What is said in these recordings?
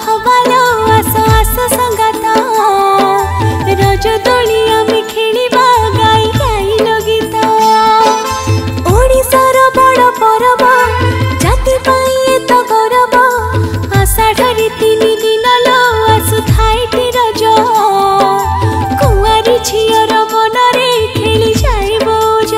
हवालो आस आस संगाता रज दोली आमे खेलिबा गाई गाई गीत ओडिशार बड़ परब जाति पाई तो गौरव आषाढ़ी 3 दिन लो आसु थाई रज कुआरी झियर मनरे खेली जाए बोझ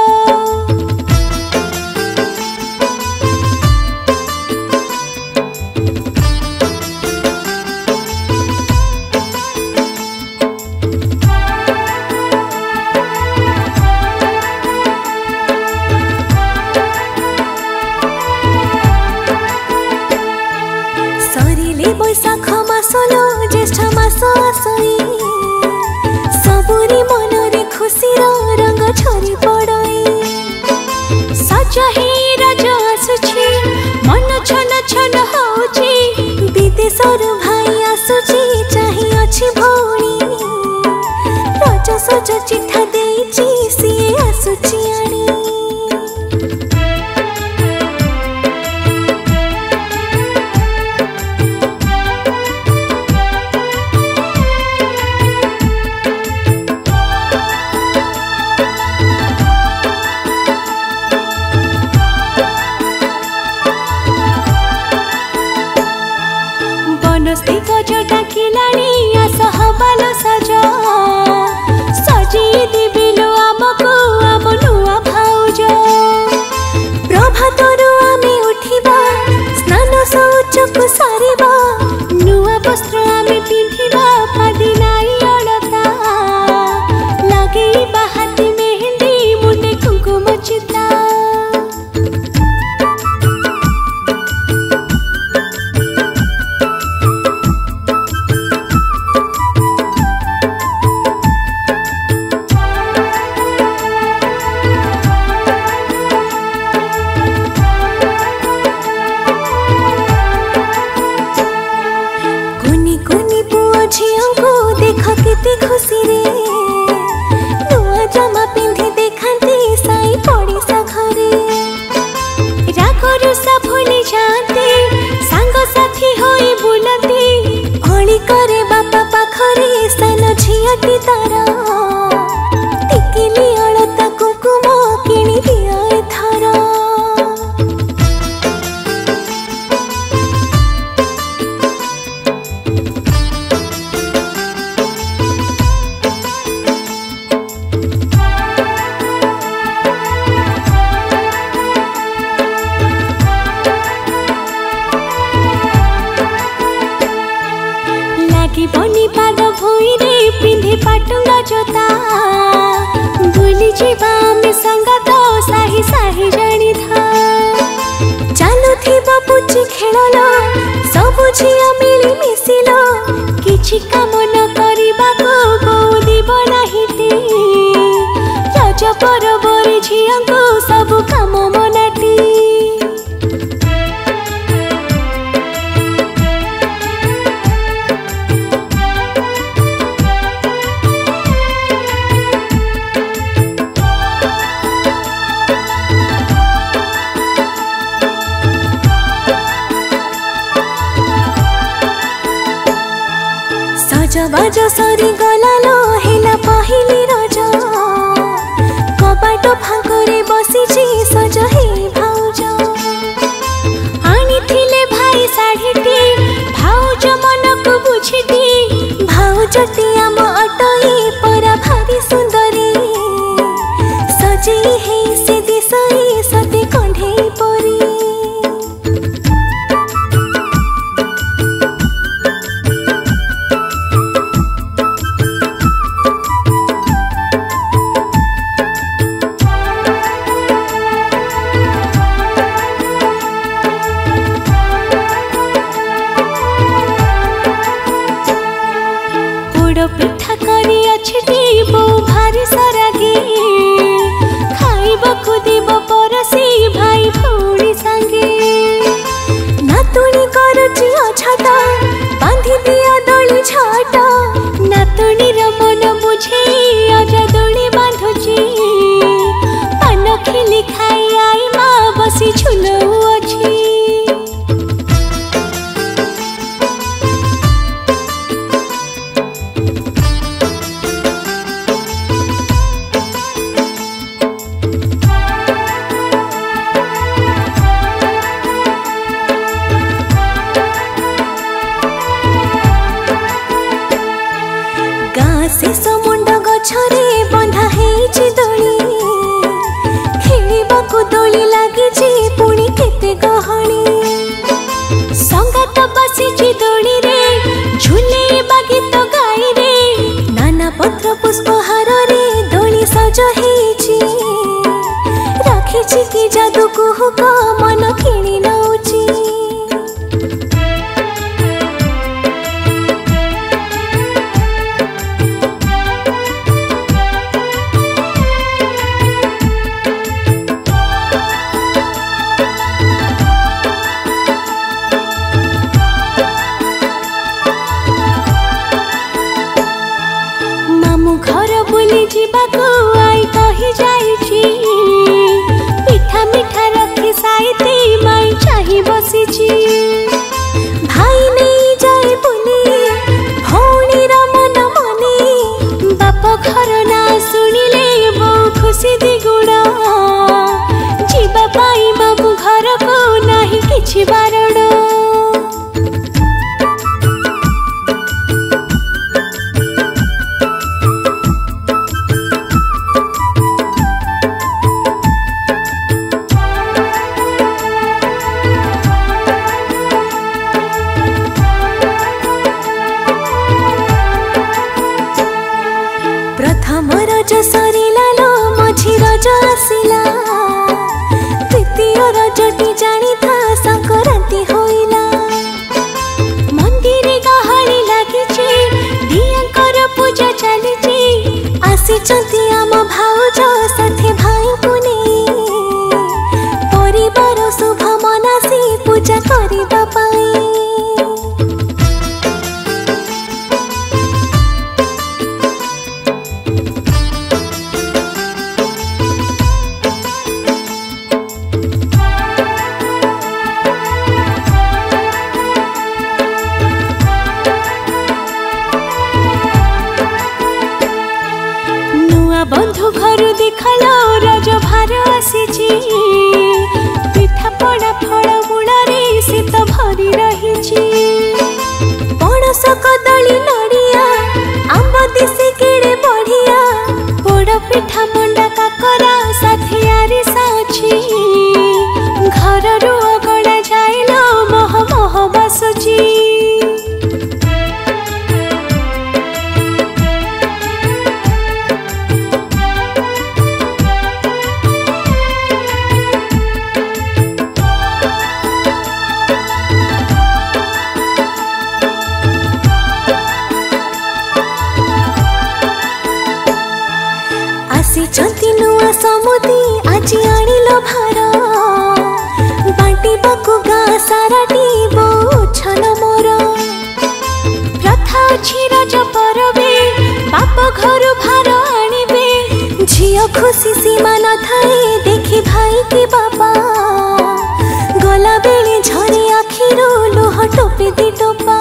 बैशाख मासलो ज्येष्ठ मास आसई सबुरी मनरे खुशीर रंग झरी पड़ई सज हे रज आसुछि मन छन छन होछि विदेशर भाई आसुछि चाहि अछि भौणी रज सज चिठा देछि सिए आसुछि आणी बनस्ती गजटा खिलाणी आस हवालो सज सजी दिबिलो आमको आम नुआ भाउज प्रभातरु आमे उठिबा स्नान शौचक सारिबा नुआ वस्त्र आमे पिंधिबा पादी नाई अलता लगेइबा हाथी मेहंदी मुंडे कुंकुम चिता खुशी रे नुआ जमा पिंधि देखती साई पड़िशा घरे रागरुषा भूली जाते सांग साथी होई बुलती अली करे बापा पाखरे सान झियटी तारा टिकिली अलता कुकुम किणी दिया एथरा बनी पाद भूई रे पिंधे पाटुंगा जोता बुली जीवा में संगत साही साही जानी था चालू थी पुची खेललो सब झिया मिली मिसिलो किछि काम न करिबा को बहु दिब नाहिती रज परबरे झिया को सब काम मनाटी सजबाज सरी गलालो हेला पहिली रज कबाट फांकरे बसिछि सज हे भाउज आनी थिले भाई साढ़ीटी भाउज मनकु बुझिटी भाउजटी आम अटई परा भारी सुंदरी सजे हे से दिसई सते कंढे परी पिठा करी अच्छी बो भारी सरागी खाइबा देव परसी भाई भौणी सांगे नातुणी करुची अछट बांधी दिया दोली छट नातुणी मन बुझे अजा दोली बांधुची पान खिली खाई आई माँ बसी झुलऊ अच्छी शेष मुंड गछरे बंधा हेछि दोली खेलिबाकु दोली लागिछि पुणी केते गहणी संगात बसिछि दोली रे झुले गीत गाई रे नाना पत्र पुष्पहार रे दोली सज हेछि राखिछि कि जादू कुहुक मन किणी नउछि भाई नहीं जाए बुली भौणी मन मनी बाप घर ना शुणिले बहु खुशी दिगुण जीवा पाई मामू घर को नहीं किछि बारण प्रथम रज सरिला लो मझी रज आसिला द्वितीय रजटी जानी था संक्रांति होइला मंदिर गहली लागिछि दियांकर पूजा चलिछि आसिचंती आम भाउज साथे भाई को नेई परिवार शुभ मनासी पूजा करिबा पाई बंधु घर देखलो रज भार आसीची पिठा पड़ा फल मूलरे शीत भरी रहिची पणस कदली नड़िया आंब देसी केड़े बढ़िया पोड़ पिठा मंडा काकरा साथी आरिसा अछि घर रु अगड़ा जाइलो मह मह बासुची आसिचंती नुआ समुदी आज आनिलो भार बांटी बाकु गाँ साराटी बोछन मोर प्रथा अछि रज परबे बाप घर भार आनिबे झियो खुशी सीमा न थाए देखी भाई के बाबा गला बेले झरे आखिरो लुह टोपे दी टोपा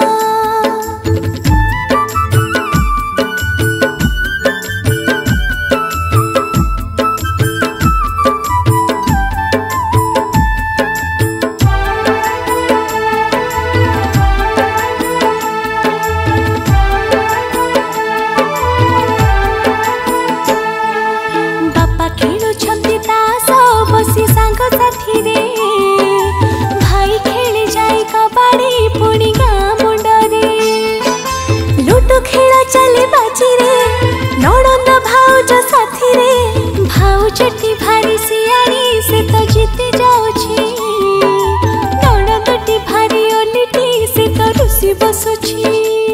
चले बाजी रे नणंद भाउज साथी रे भाउजटी भारी सियारी से तो जीती जाउछि नणंदटी भारी ओलिटी से तो रुसी बसुछि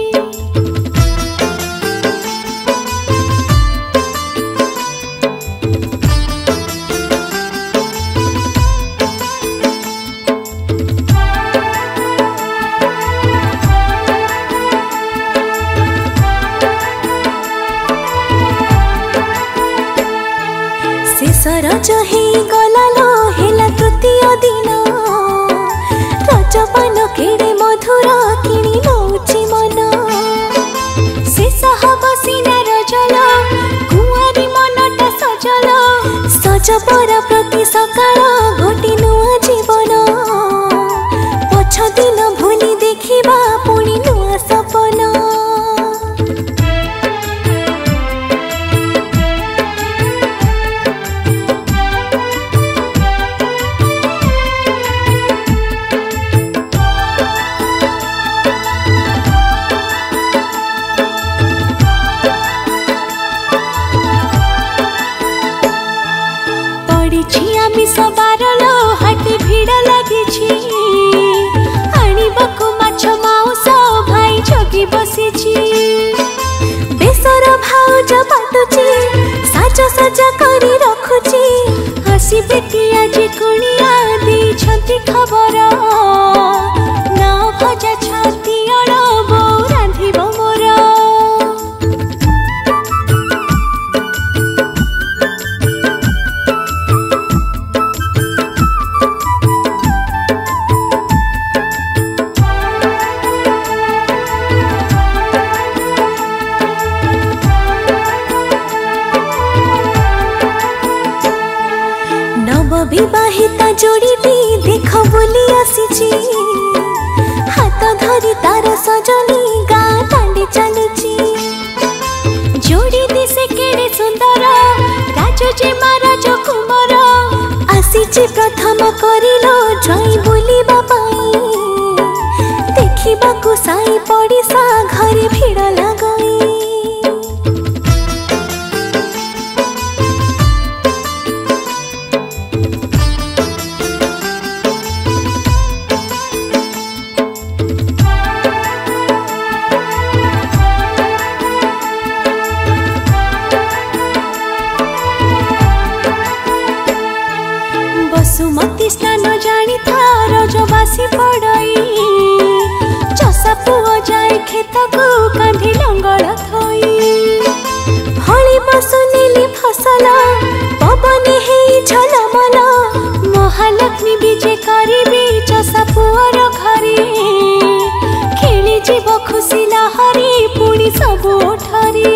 रज हे गला लो हेला तृतीय दिन रज पान केड़े मधुर किणी नउछि मन शेष हब सिना रजल कुआरी मनटा सजल सज पर प्रति सकाळ गोटी नुआ जीवन पछ दिन भूली देखिबा पुणी नुआ सपन सजा करी रखुची हसीबे कि आज कुणिया देछंती खबर ना भजा छाती अड़ब रांधिब मोर विवाहिता जोड़ीटी देख बोली आसीची हाथ धरी तार सजनी गाँ दांडी चलुची जोड़ी दिसे केड़े सुंदर राजजे महाराज कुमार आसीची प्रथम करिलो जई बोलिबा पाई देखिबाकू साई पड़िसा घरे भिड़ लगाई बसुमती स्नान जानी थार जबासी पड़ई चषा पुओ जाए खेत को कांधी लंगड़ थई भली बसुनीली फसल पवन हे झलमल महालक्ष्मी विजे करिबी चषा पुओर घरे खेली जीव खुशी लहरी पुणी सबु ठरी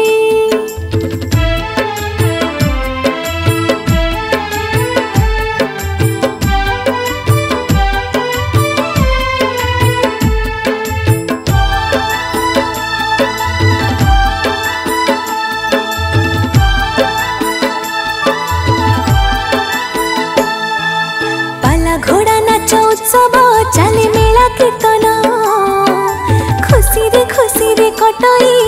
घोड़ा नाच उत्सव चले मेला कीर्तन खुशी रे कटई